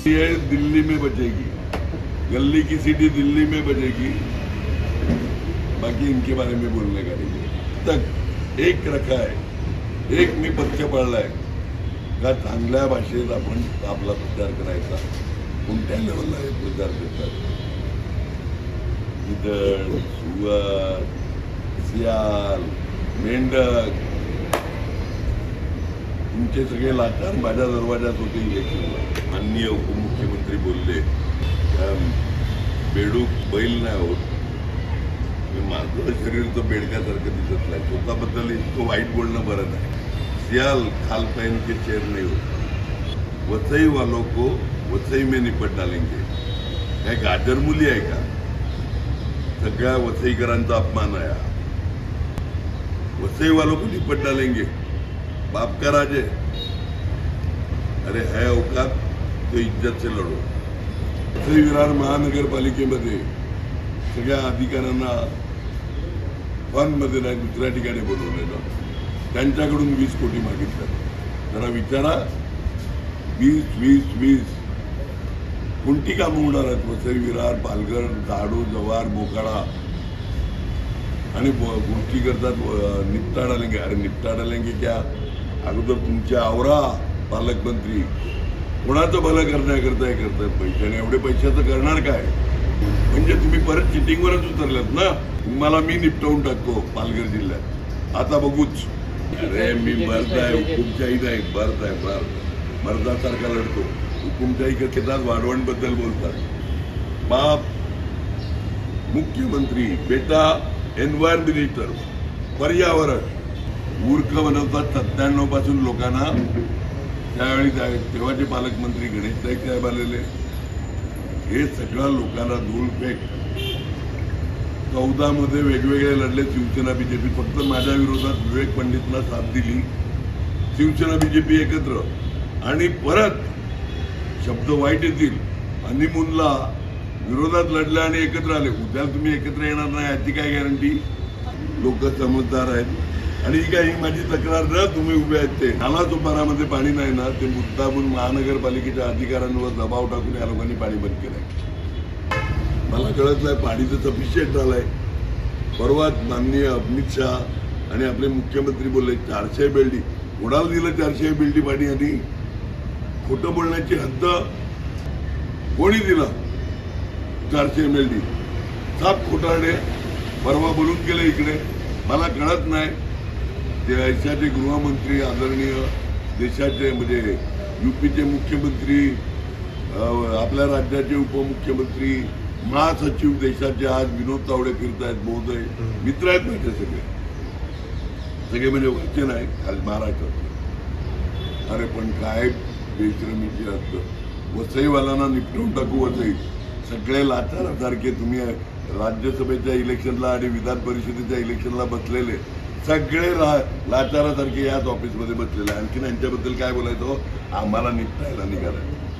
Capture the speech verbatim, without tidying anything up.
ये दिल्ली में बचेगी, गली की सीटी दिल्ली में बचेगी, बाकी इनके बारे में बोलने का नहीं। तक एक रखा है, एक मी पक्ष पाळलाय का चांगल्या भाषेत आपण आपला प्रचार करायचा। कोणत्या लेवलला हे प्रचार करतात? गिदड, सुअर, सियाल, मेंढक, तुमचे सगळे लाचार माझ्या दरवाजात होते इलेक्शनला। माननीय उपमुख्यमंत्री बोलले बेडूक बैल नाही होत, माझं शरीर तर बेडकासारखं दिसत नाही, स्वतःबद्दल इतकं वाईट बोलणं बरं नाही। सियाल खाल पहन के चेर नहीं होता, वसई वालों को वसई में निपट डालेंगे। काय गाजर मुली आहे का? सगळ्या वसईकरांचा अपमान आहे। वसई वालों को निपट डालेंगे, बाप का राज है। अरे है औकात तो इज्जत से लढो। वसई विरार महानगरपालिकेमध्ये सगळ्या अधिकाऱ्यांना फंडमध्ये नाही दुसऱ्या ठिकाणी बोलवलेलं, त्यांच्याकडून वीस कोटी मागितलं। जरा विचारा, वीस वीस वीस कोणती कामं होणार आहेत? वसई विरार, पालघर, दाडू, जव्हार, मोखाडा आणि गोष्टी करतात निपटा डालेंगे। अरे निपटा डालेंगे क्या? अगोदर तुमच्या आवरा पालकमंत्री, कोणाचं भलं करण्याकरता हे करतात पैसे, आणि एवढे पैशाचं करणार काय? म्हणजे तुम्ही परत चिटिंगवरच उतरलात ना। तुम्हाला मी निपटवून टाकतो पालघर जिल्ह्यात, आता बघूच। अरे मी मर्द आहे, हुकुमशाही नाही, मर्द आहे, मर्द मर्दासारखा लढतो। हुकुमशाही करतात, वाढवणबद्दल बोलतात। बाप मुख्यमंत्री, बेटा एन्व्हायरमेंट मिनिस्टर, पर्यावरण, मूर्ख बनवतात सत्त्याण्णव पासून लोकांना। त्यावेळी तेव्हाचे पालकमंत्री गणेश नाईक साहेब आलेले, हे सगळ्या लोकांना धूळ फेक। चौदा मध्ये वेगवेगळे लढले शिवसेना बीजेपी, फक्त माझ्या विरोधात विवेक पंडितला साथ दिली शिवसेना बीजेपी एकत्र, आणि परत शब्द वाईट येतील हनीमूनला विरोधात लढले आणि एकत्र आले। उद्या तुम्ही एकत्र येणार नाही याची काय गॅरंटी? लोक समजदार आहेत। आणि ही काय ही माझी तक्रार ना, तुम्ही उभे आहेत ते नाला चोपारामध्ये पाणी नाही ना, ते मुद्दामून महानगरपालिकेच्या अधिकाऱ्यांवर दबाव टाकून या लोकांनी पाणी बंद केलंय। मला कळत नाही, पाणीचं सफिशियंट झालंय। परवा माननीय अमित शहा आणि आपले मुख्यमंत्री बोलले चारशे बेल्डी, कोणाला दिलं चारशे बेल्डी पाणी? आणि खोटं बोलण्याची हद्द कोणी दिलं? चारशे बेल्डी साप खोटारडे परवा बोलून गेले इकडे। मला कळत नाही, देशाचे गृहमंत्री आदरणीय, देशाचे म्हणजे युपीचे मुख्यमंत्री, आपल्या राज्याचे उपमुख्यमंत्री, महासचिव देशाचे आज विनोद तावडे फिरतायत, महोदय मित्र आहेत माझे सगळे, सगळे म्हणजे वचन आहे खाली महाराष्ट्रात। अरे पण काय बेश्रमीची हद्द! वसईवाल्यांना निपटून टाकू वसई, सगळे लाचारासारखे। तुम्ही राज्यसभेच्या इलेक्शनला आणि विधान परिषदेच्या इलेक्शनला बसलेले सगळे लाचारासारखे याच ऑफिसमध्ये बसलेले। आणखीन यांच्याबद्दल काय बोलायचं? आम्हाला निपटायला निघाला।